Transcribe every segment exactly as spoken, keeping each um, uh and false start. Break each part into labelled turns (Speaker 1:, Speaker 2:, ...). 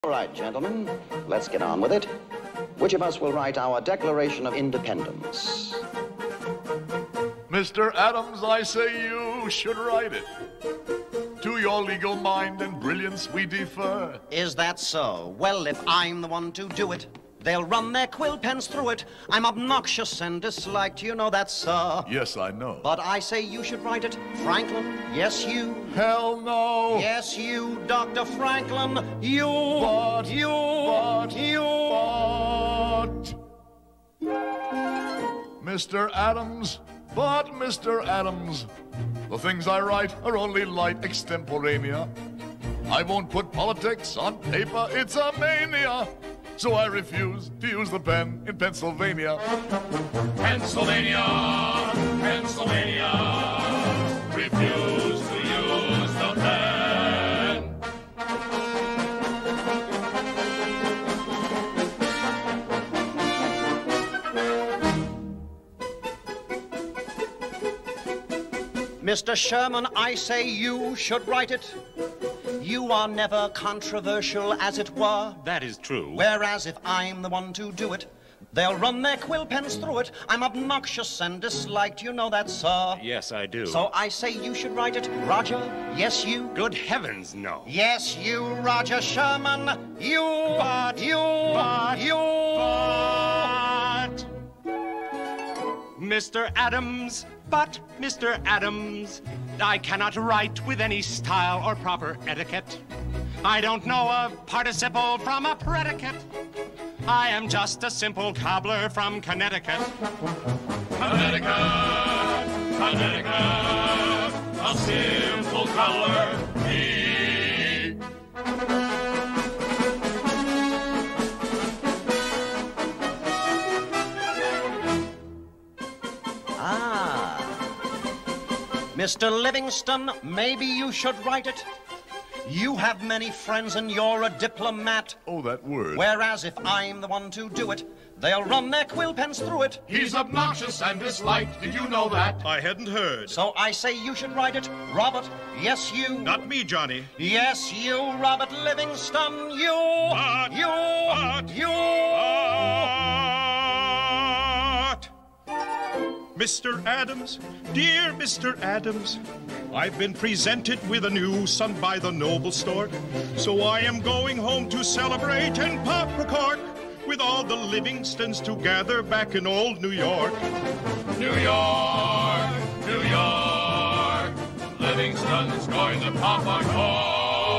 Speaker 1: All right, gentlemen, let's get on with it. Which of us will write our Declaration of Independence?
Speaker 2: Mister Adams, I say you should write it. To your legal mind and brilliance we defer.
Speaker 1: Is that so? Well, if I'm the one to do it, they'll run their quill pens through it. I'm obnoxious and disliked, you know that, sir.
Speaker 2: Yes, I know.
Speaker 1: But I say you should write it, Franklin. Yes, you.
Speaker 2: Hell no.
Speaker 1: Yes, you, Doctor Franklin. You.
Speaker 2: But,
Speaker 1: you.
Speaker 2: but,
Speaker 1: you.
Speaker 2: But. Mister Adams, but Mister Adams, the things I write are only light extemporanea. I won't put politics on paper, it's a mania. So I refuse to use the pen in Pennsylvania.
Speaker 3: Pennsylvania, Pennsylvania, refuse to use the pen.
Speaker 1: Mister Sherman, I say you should write it. You are never controversial, as it were.
Speaker 3: That is true.
Speaker 1: Whereas if I'm the one to do it, they'll run their quill pens through it. I'm obnoxious and disliked, you know that, sir.
Speaker 3: Yes, I do.
Speaker 1: So I say you should write it. Roger, yes, you.
Speaker 3: Good heavens, no.
Speaker 1: Yes, you, Roger Sherman. You,
Speaker 3: But,
Speaker 1: you,
Speaker 3: but,
Speaker 1: you.
Speaker 3: But, Mister Adams, but, Mister Adams, I cannot write with any style or proper etiquette. I don't know a participle from a predicate. I am just a simple cobbler from Connecticut. Connecticut, Connecticut, a simple cobbler, me.
Speaker 1: Ah. Mister Livingston, maybe you should write it. You have many friends and you're a diplomat.
Speaker 2: Oh, that word.
Speaker 1: Whereas if I'm the one to do it, they'll run their quill pens through it.
Speaker 3: He's obnoxious and disliked, did you know that?
Speaker 4: I hadn't heard.
Speaker 1: So I say you should write it. Robert, yes, you.
Speaker 4: Not me, Johnny.
Speaker 1: Yes, you, Robert Livingston, you.
Speaker 4: But,
Speaker 1: you.
Speaker 4: but,
Speaker 1: you.
Speaker 4: But, Mister Adams, dear Mister Adams, I've been presented with a new Son by the Noble Stork, so I am going home to celebrate and pop a cork with all the Livingstons together back in old New York.
Speaker 3: New York, New York, Livingston's going to pop a cork.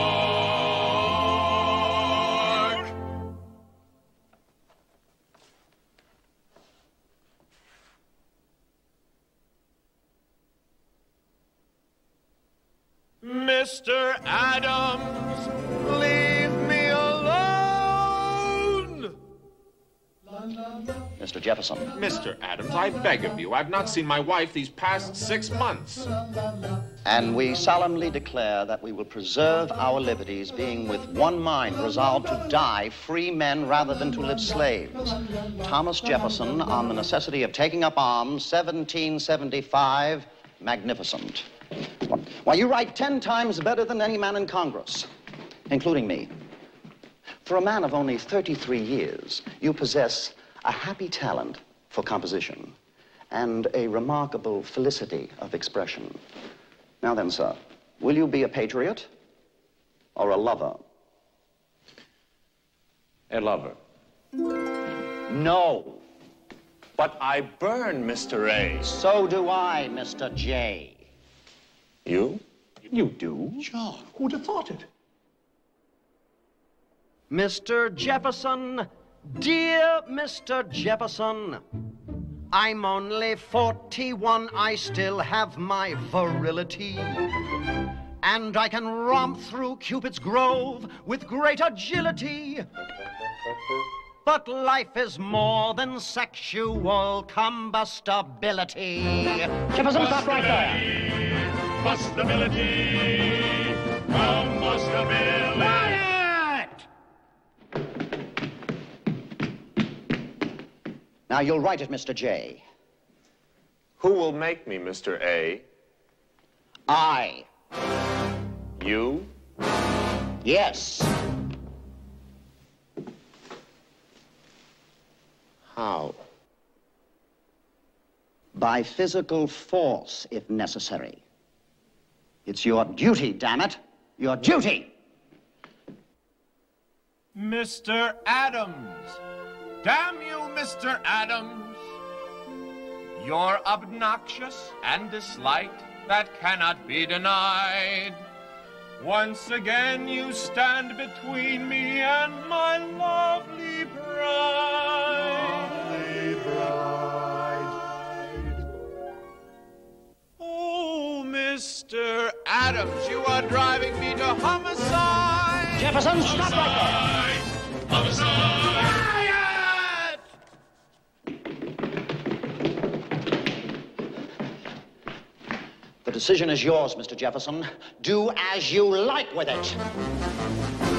Speaker 2: Mister Adams, leave me alone!
Speaker 1: Mister Jefferson.
Speaker 5: Mister Adams, I beg of you. I've not seen my wife these past six months.
Speaker 1: And we solemnly declare that we will preserve our liberties, being with one mind resolved to die free men rather than to live slaves. Thomas Jefferson on the necessity of taking up arms, seventeen seventy-five, magnificent. Why, you write ten times better than any man in Congress, including me. For a man of only thirty-three years, you possess a happy talent for composition and a remarkable felicity of expression. Now then, sir, will you be a patriot or a lover?
Speaker 5: A lover.
Speaker 1: No.
Speaker 5: But I burn, Mister A.
Speaker 1: So do I, Mister J.
Speaker 5: You? You do?
Speaker 6: John, who'd have thought it?
Speaker 1: Mister Jefferson, dear Mister Jefferson, I'm only forty-one, I still have my virility. And I can romp through Cupid's grove with great agility. But life is more than sexual combustibility. Jefferson, stop right there.
Speaker 3: Combustibility, combustibility.
Speaker 1: Now you'll write it, Mister J.
Speaker 5: Who will make me, Mister A?
Speaker 1: I.
Speaker 5: You?
Speaker 1: Yes.
Speaker 5: How?
Speaker 1: By physical force, if necessary. It's your duty, damn it. Your duty!
Speaker 6: Mister Adams! Damn you, Mister Adams! You're obnoxious and disliked, that cannot be denied. Once again you stand between me and my lovely bride.
Speaker 2: Lovely bride.
Speaker 6: Oh, Mister Adams, you are driving me to homicide!
Speaker 1: Jefferson, stop right there!
Speaker 6: Homicide!
Speaker 1: The decision is yours, Mister Jefferson. Do as you like with it.